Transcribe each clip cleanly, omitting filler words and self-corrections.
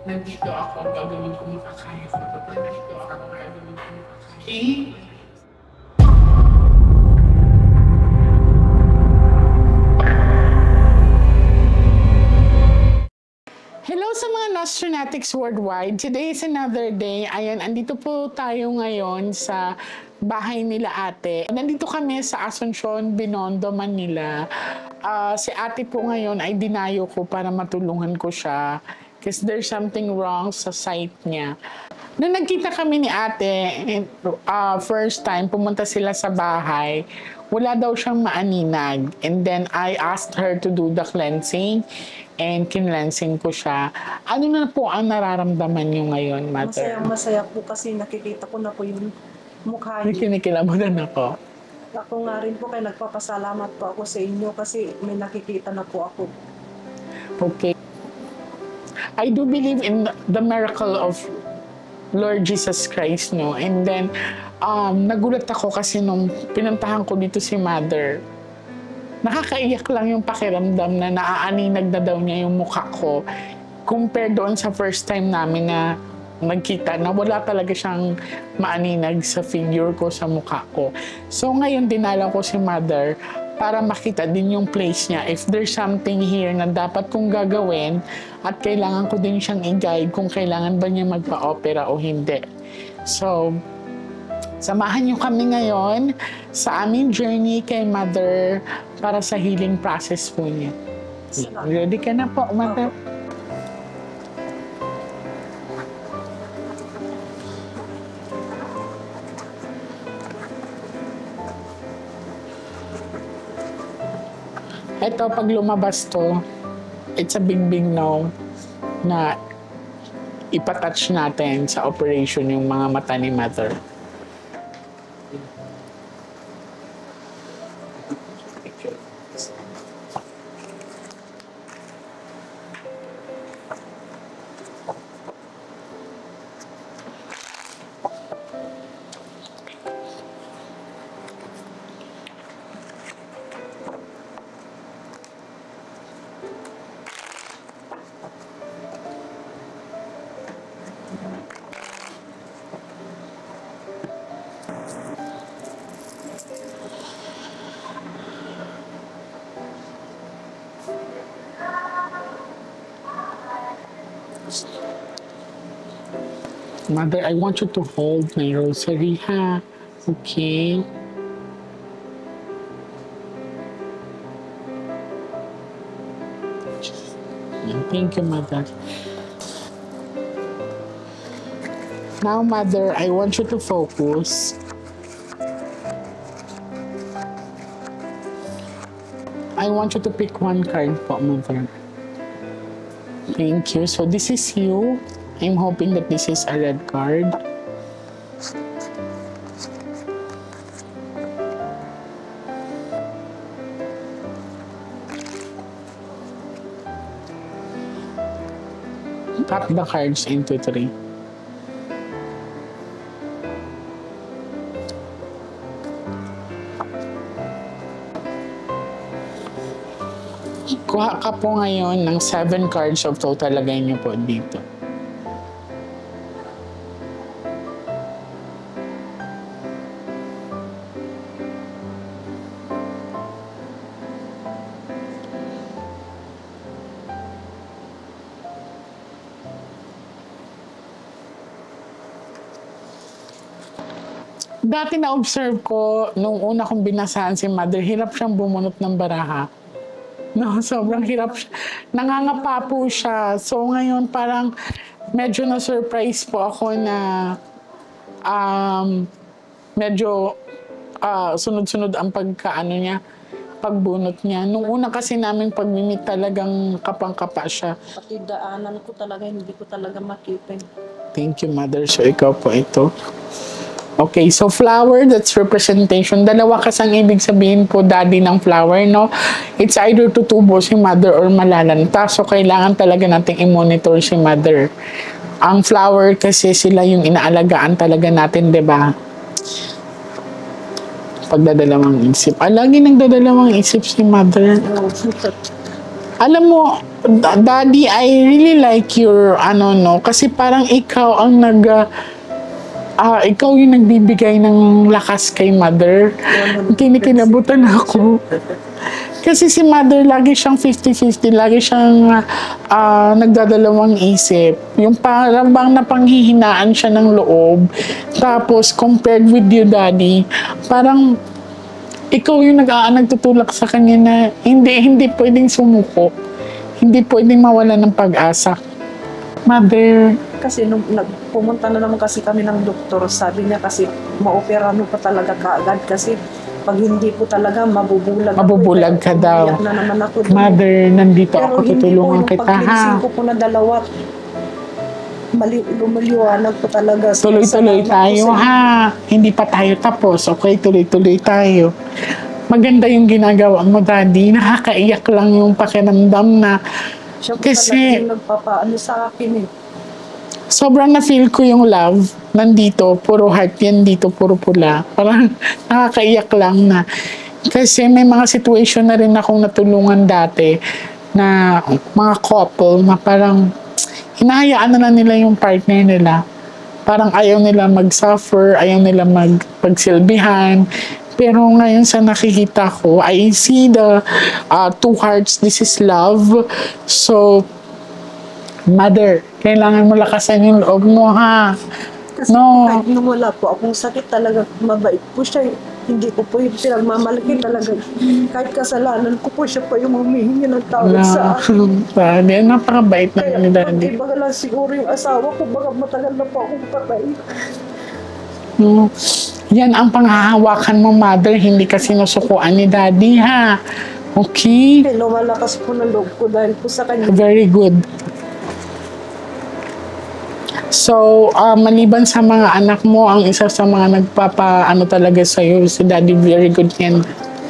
Nandito ako, gagawin ko makakaya ko. Nandito ako, gagawin ko makakaya. Okay? Hello sa mga Nostronatics worldwide. Today is another day. Ayan, andito po tayo ngayon sa bahay nila ate. Nandito kami sa Asuncion, Binondo, Manila. Si ate po ngayon ay dinayo ko para matulungan ko siya because there's something wrong sa sight niya. Nung nagkita kami ni ate, first time pumunta sila sa bahay, wala daw siyang maaninag. And then I asked her to do the cleansing and kinlensing ko siya. Ano na po ang nararamdaman niyo ngayon, mother? Masaya po kasi nakikita ko na po yung mukha niyo. Kinikilabutan ako. Ako nga rin po kaya nagpapasalamat po ako sa inyo kasi may nakikita na po ako. Okay. I do believe in the miracle of Lord Jesus Christ, no? And then, nagulat ako kasi nung pinuntahan ko dito si mother, nakakaiyak lang yung pakiramdam na naaaninag na daw niya yung mukha ko compared doon sa first time namin na nagkita na wala talaga siyang maaninag sa figure ko, sa mukha ko. So ngayon dinala ko si mother para makita din yung place niya. If there's something here na dapat kong gagawin at kailangan ko din siyang i-guide kung kailangan ba niya magpa-opera o hindi. So, samahan niyo kami ngayon sa aming journey kay mother para sa healing process po niya. Ready ka na po, mother? Ito, pag lumabas to, it's a big no na ipatouch natin sa operation yung mga mata ni mother. Mother, I want you to hold my rosary, ha? Okay? Thank you, Mother. Now, Mother, I want you to focus. I want you to pick one card po, Mother. Thank you. So, this is you. I'm hoping that this is a red card. Cut the cards into 3. Kuha ka po ngayon ng 7 cards of total. Lagay niyo po dito. Dati na-observe ko, nung una kong binasahan si mother, hirap siyang bumunot ng baraha. No, sobrang hirap siya. Nangangapa po siya. So ngayon parang medyo na-surprise po ako na medyo sunod-sunod ang pagkaano niya, pagbunot niya. Nung una kasi namin pag-meet talagang kapang-kapa siya. Pati daanan ko talaga, hindi ko talaga makita. Thank you, mother. So ikaw po ito. Okay, so flower, that's representation. Dalawa kasi ang ibig sabihin po, daddy ng flower, no? It's either tutubo si mother or malalanta. So, kailangan talaga nating i-monitor si mother. Ang flower kasi sila yung inaalagaan talaga natin, di ba? Pagdadalawang isip. Lagi nagdadalawang isip si mother. Alam mo, Daddy, I really like your, no, kasi parang ikaw ang ikaw yung nagbibigay ng lakas kay Mother. Kinikilabutan ako. Kasi si Mother, lagi siyang 50-50, lagi siyang nagdadalawang isip. Yung parang bang napanghihinaan siya ng loob. Tapos, compared with you, Daddy, parang ikaw yung nagtutulak sa kanya na hindi pwedeng sumuko. Hindi pwedeng mawala ng pag-asa. Mother, Kasi nung pumunta na naman kasi kami ng doktor, sabi niya kasi maopera mo pa talaga kaagad kasi pag hindi po talaga mabubulag. Mabubulag ka daw. Umiyak na naman ako. Mother, nandito Pero ako, hindi tutulungan po kita, yung paglinising ha? ko po na dalawa. Lumaliwanag po talaga. Tuloy-tuloy Salamat po tayo, sa inyo. ha? Hindi pa tayo tapos, okay? Tuloy-tuloy tayo. Maganda yung ginagawa mo, Daddy. Nakakaiyak lang yung pakiramdam na Siya po kasi talaga yung nagpapaano sa akin eh. sobrang na-feel ko yung love. Nandito, puro heart yan dito, puro pula. Parang nakakaiyak lang na. Kasi may mga situation na rin akong natulungan dati na mga couple na parang hinahayaan na lang nila yung partner nila. Parang ayaw nila mag-suffer, ayaw nila pagsilbihan. Pero ngayon sa nakikita ko, I see the two hearts, this is love. So, Mother, kailangan mo lakasan yung loob mo, ha? Kasi No. kahit nung wala po akong sakit talaga, mabait po siya. Hindi ko po yung pinagmamalaki talaga. Kahit kasalanan ko po, siya pa yung humihingi ng tawad sa akin. Daddy, napakabait Kaya naman ni Daddy. iba lang siguro yung asawa ko, baga matagal na po akong patay. No. Yan ang panghahawakan mo, Mother. Hindi ka sinusukuan ni Daddy, ha? Okay? Kaya lumalakas po ng loob ko dahil po sa kanya. Very good. So, maliban sa mga anak mo, ang isa sa mga nagpapaano talaga sa'yo, si Daddy, very good yan.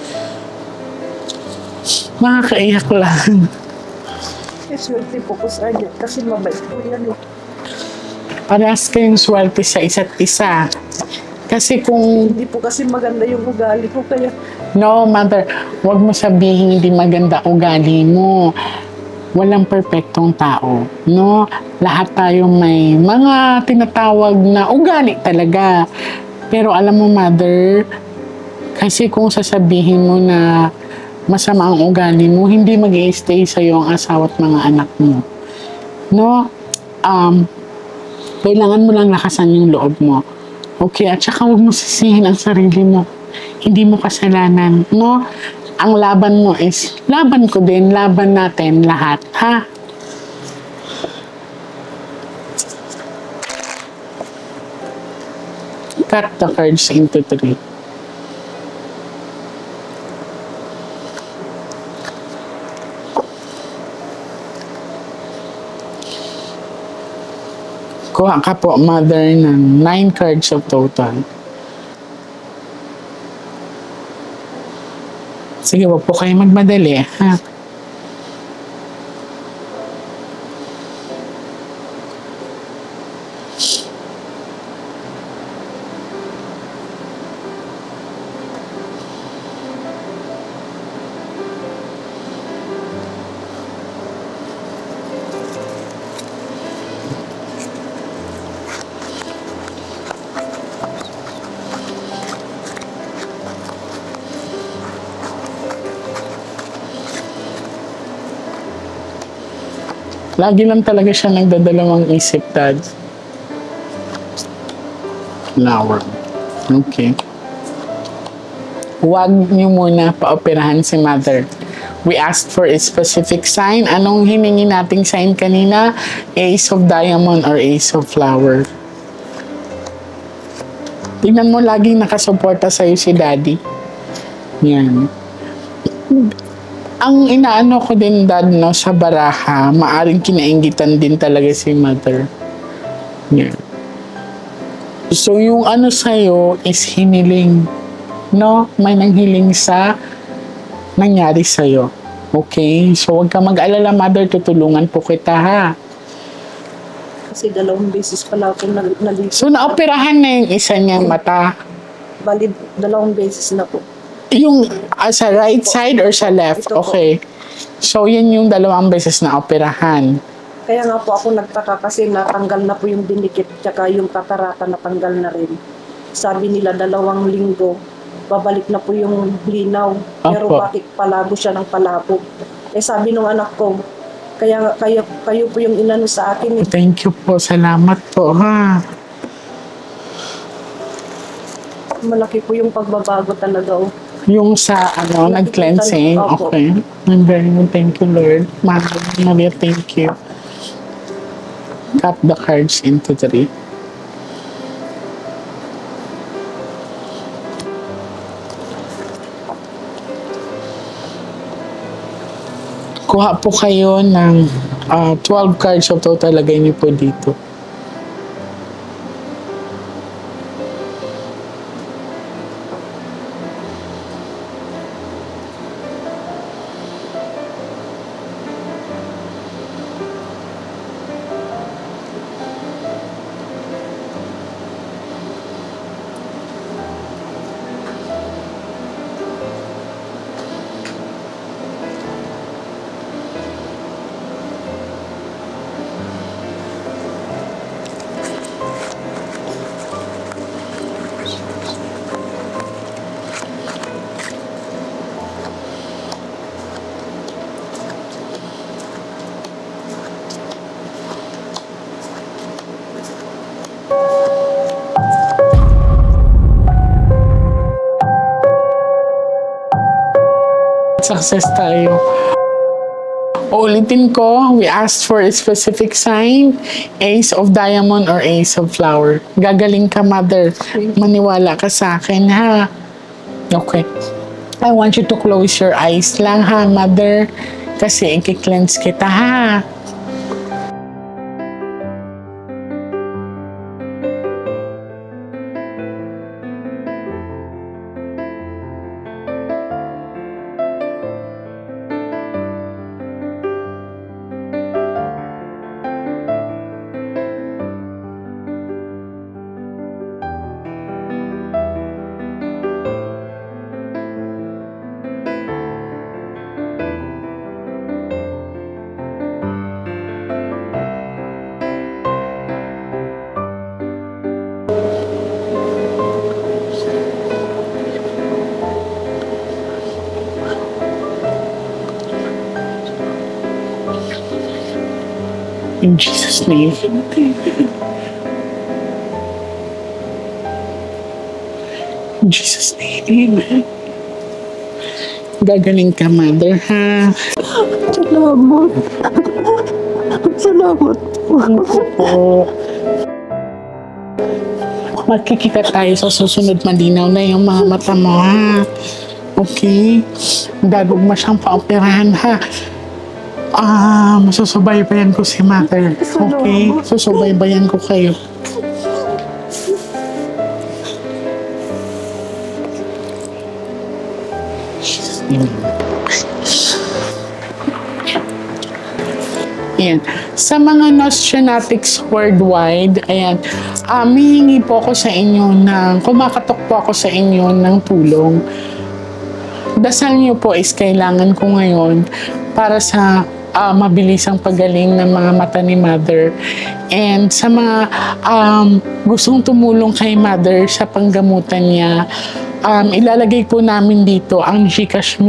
Nakakaiyak lang. Swerte po ko sa kanya kasi mabait po yan eh. Parehas kayong swerte sa isa't isa. Kasi kung, Hindi po kasi maganda yung ugali ko kaya no, Mother, wag mo sabihin hindi maganda ugali mo. Walang perpektong tao, no? Lahat tayo may mga tinatawag na ugali talaga. Pero alam mo, Mother, kasi kung sasabihin mo na masama ang ugali mo, hindi mag-i-stay sa'yo ang asawa at mga anak mo. No? Kailangan mo lang lakasan yung loob mo. Okay? At saka huwag mo sisihin ang sarili mo. Hindi mo kasalanan, no? Ang laban mo is, laban ko din, laban natin lahat, ha? Cut the cards into 3. Kuha ka po, Mother, ng 9 cards of total. Sige, wag po kayo magmadali, ha? Lagi lang talaga siya nagdadalawang isip, Dad. Flower. Okay. Huwag niyo muna paoperahan si Mother. We asked for a specific sign. Anong hiningi nating sign kanina? Ace of Diamond or Ace of Flower. Tingnan mo, laging nakasuporta sa'yo si Daddy. Yan. Ang inaano ko din, Dad, no, sa baraha, maaring kinainggitan din talaga si Mother. Yeah. So, yung ano sa'yo is hiniling. No? May nanghiling sa nangyari sa'yo. Okay? So, huwag ka mag-alala, Mother. Tutulungan po kita, ha? kasi 2 beses pala ako nalipat. So, naoperahan na yung isa niyang mata. Bali, 2 beses na po. Yung sa right side or sa left? Ito po. Okay. So, yan yung 2 beses na operahan. Kaya nga po ako nagtaka kasi natanggal na po yung dinikit tsaka yung katarata natanggal na rin. Sabi nila 2 linggo, babalik na po yung linaw. Pero Opo. bakit palabo siya ng palabo? Eh sabi nung anak ko, kayo po yung inano sa akin. Thank you po. Salamat po, ha. Malaki po yung pagbabago talaga. Oh. Yung sa, nag-cleansing. Opo. Okay. I'm very good. Thank you, Lord. Maria, thank you. Cut the cards into 3. Kuha po kayo ng 12 cards of total. Lagay niyo po dito. Success tayo. Uulitin ko, we asked for a specific sign, Ace of Diamond or Ace of Flower. Gagaling ka, Mother. Maniwala ka sa akin, ha? Okay. I want you to close your eyes lang, ha, Mother? Kasi i-cleanse kita, ha? In Jesus' name. In Jesus' name, amen. Gagaling ka, Mother, ha? Salamat. Salamat po. Po. Magkikita tayo sa susunod, malinaw na yung mga mata mo, ha? Okay? Gagawin mo siyang paoperahan, ha? Masusubaybayan ko si Mother. Okay? Susubaybayan ko kayo. Ayan. Sa mga Nostranautics worldwide, ayan, hihingi po ako sa inyo kumakatok po ako sa inyo ng tulong. Dasal niyo po is kailangan ko ngayon para sa mabilisang pagaling ng mga mata ni Mother. And sa mga gustong tumulong kay Mother sa panggamutan niya, ilalagay po namin dito ang GCash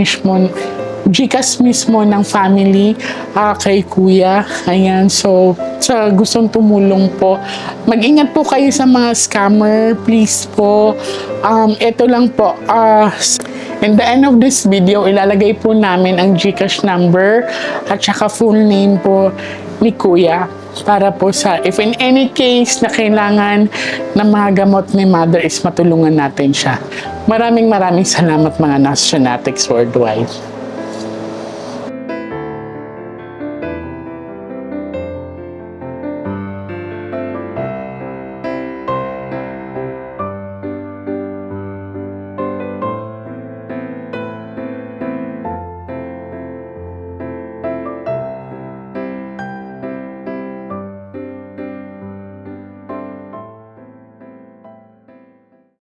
mismo ng family kay Kuya. Ayan, so sa gustong tumulong po, mag-ingat po kayo sa mga scammer, please po. Ito lang po, in the end of this video, ilalagay po namin ang GCash number at saka full name po ni Kuya para po sa if in any case na kailangan ng mga gamot ni Mother is matulungan natin siya. Maraming salamat mga Nostranautics worldwide.